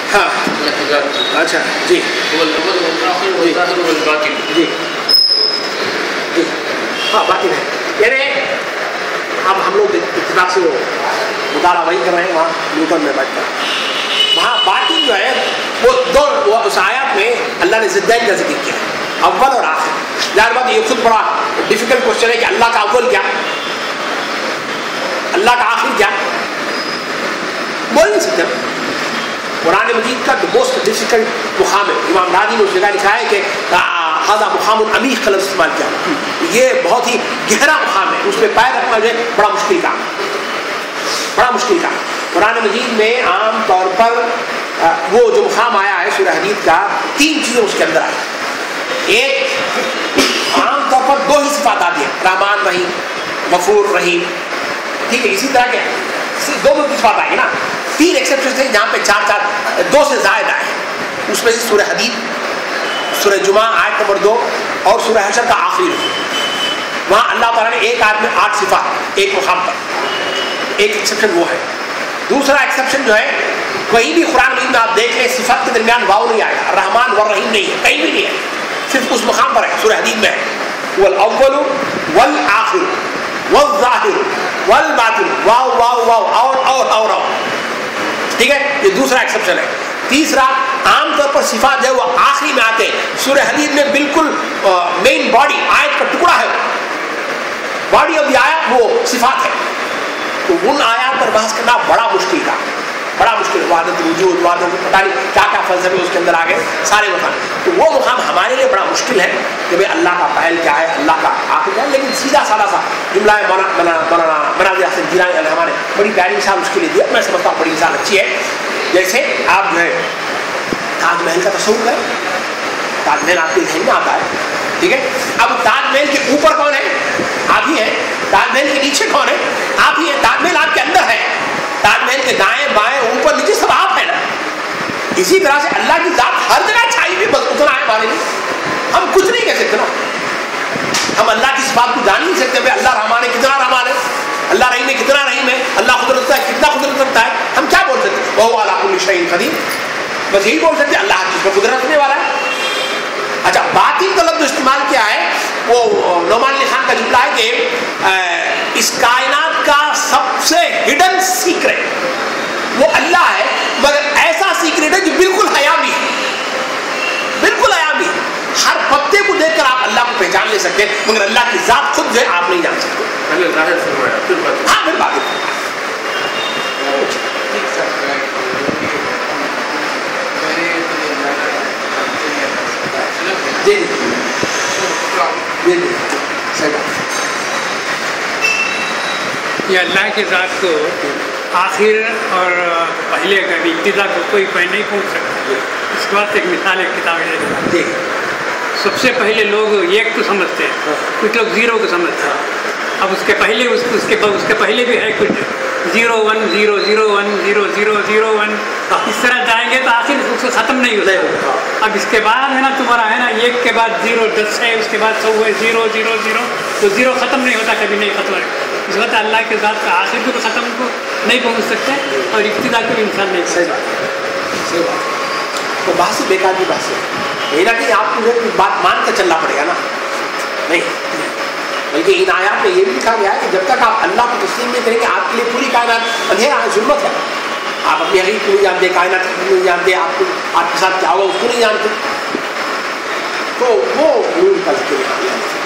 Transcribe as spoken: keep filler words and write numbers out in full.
ہاں اچھا جی جی جی جی ہاں باطن ہے. یعنی اب ہم لوگ اتفاق سے وہ مطالعہ وہی کر رہے ہیں وہاں نیوٹن میں بیٹھ کر. وہاں باطن جو ہے وہ دو وہ اس آیات میں اللہ نے ضدین کا ذکر کیا ہے، اول اور آخر. ظاہر بات یہ خود بڑا ڈیفیکلٹ کوشچن ہے کہ اللہ کا اول کیا، اللہ کا آخر کیا، بول نہیں سکتے. قرآن مجید کا موسٹ ڈیفیکلٹ مقام ہے. امام راضی نے اس جگہ لکھا ہے کہ ہذا مقام عمیق کا لفظ استعمال کیا، یہ بہت ہی گہرا مقام ہے، اس پہ پیر رکھنا جو ہے بڑا مشکل کام، بڑا مشکل کام. قرآن مجید میں عام طور پر وہ جو مقام آیا ہے سورہ حدید کا، تین چیزیں اس کے اندر آئی. ایک عام طور پر دو ہی صفات آتی ہیں، رحمان رحیم، غفور رحیم، ٹھیک ہے. اسی طرح کے دو دو صفات آئی نا. تین ایکسیپشن تھے جہاں پہ چار چار دو سے زائد آئے. اس میں سے سورہ حدید، سورہ جمعہ آیت نمبر دو اور سورہ حشر کا آخری رکوع. وہاں اللہ تعالیٰ نے ایک آیت میں آٹھ صفات ایک مقام پر. ایک ایکسیپشن وہ ہے. دوسرا ایکسیپشن جو ہے کہیں بھی قرآن مجید میں آپ دیکھ لیں صفات کے درمیان واو نہیں آیا، رحمان والرحیم نہیں ہے، کہیں بھی نہیں ہے، صرف اس مقام پر ہے. سورہ حدید میں ہے والاول والآخر والظاہر والباطن، واو واو واو اور اور اور اور. ٹھیک ہے، یہ دوسرا ایکسیپشن ہے. تیسرا عام طور پر صفات جو ہے وہ آخری میں آتے ہیں. سورہ حدید میں بالکل مین باڈی آیت کا ٹکڑا ہے، باڈی آف دی آیت وہ صفات ہے. تو ان آیات پر بحث کرنا بڑا مشکل تھا، بڑا مشکل. وحدت وجود، وحدت پتہ نہیں کیا کیا فلسفے اس کے اندر آ گئے سارے مقام. تو وہ مقام ہمارے لیے بڑا مشکل ہے کہ بھائی اللہ کا پہل کیا ہے، اللہ کا آخر کیا ہے. لیکن سیدھا سادہ سا جملہ ہے مولانا مناظر حسن گیلانی علیہ نے بڑی پیاری مثال اس کے لیے دیا. میں سمجھتا ہوں بڑی مثال اچھی ہے. جیسے آپ جو ہے تاج محل کا تصور کریں، تاج محل آپ کے ذہن میں آتا ہے، ٹھیک ہے. اب تاج محل کے اوپر کون ہے؟ آپ ہی ہیں. تاج محل کے نیچے کون ہے؟ آپ ہی ہیں. تاج محل آپ کے اندر ہے، تاج محل کے دائیں بائیں اوپر نیچے سب آپ ہیں نا. اسی طرح سے اللہ کی ذات ہر جگہ چھائی ہوئی، بس اتنا ہے ہمارے لیے. ہم کچھ نہیں کہہ سکتے نا، ہم اللہ کی صفات کو جان نہیں سکتے. اللہ رحمان ہے، کتنا رحمان ہے، اللہ رحیم ہے، کتنا رحیم ہے، اللہ قدرت رکھتا ہے، کتنا قدرت رکھتا ہے. ہم کیا بول سکتے ہیں؟ وہو علی کل شیء قدیر، بس یہی بول سکتے ہیں اللہ ہر چیز پر قدرت رکھنے والا ہے. اچھا، باطن کا لفظ استعمال کیا ہے؟ وہ نعمان علی خان کا جملہ ہے کہ اس کائنات کا سب سے ہڈن سیکرٹ وہ اللہ ہے، مگر ایسا سیکرٹ ہے جو بالکل حیاوی ہے، بالکل حیاوی. ہر پتے کو دیکھ کر آپ اللہ کو پہچان لے سکتے ہیں، مگر اللہ کی ذات خود جو ہے آپ نہیں جان سکتے. ہاں پھر بات جی جی جی جی صحیح بات. یہ اللہ کے ذات کو آخر اور پہلے کا بھی ابتدا کو کوئی پہلے نہیں پہنچ سکتا. اس کے بعد ایک مثال ایک کتاب ہے. جی سب سے پہلے لوگ ایک کو سمجھتے ہیں، کچھ لوگ زیرو کو سمجھتے ہیں. اب اس کے پہلے اس اس کے اس کے پہلے بھی ہے کچھ zero one zero zero one zero zero zero one. اس طرح جائیں گے تو آخر اس کو ختم نہیں ہوتا. اب اس کے بعد ہے نا تمہارا ہے نا ایک کے بعد زیرو دس ہے، اس کے بعد سو ہے زیرو زیرو زیرو، تو زیرو ختم نہیں ہوتا، کبھی نہیں ختم ہوتا. اس وقت اللہ کے ذات کا آخر کو ختم کو نہیں پہنچ سکتے اور ابتدا کو انسان نہیں. صحیح بات، صحیح بات. تو بحث بیکار کی بحث ہے، یہ نہ کہ آپ کو بات مان کر چلنا پڑے گا نا، نہیں. بلکہ ان آیات میں یہ بھی لکھا گیا ہے کہ جب تک آپ اللہ کو تسلیم نہیں کریں گے آپ کے لیے پوری کائنات اندھیرا ہے، ظلمت ہے. آپ اپنی حقیقت کو نہیں جانتے، کائنات کو نہیں جانتے، آپ کو آپ کے ساتھ کیا ہوگا اس کو نہیں جانتے. تو وہ نور کا ذکر ہے.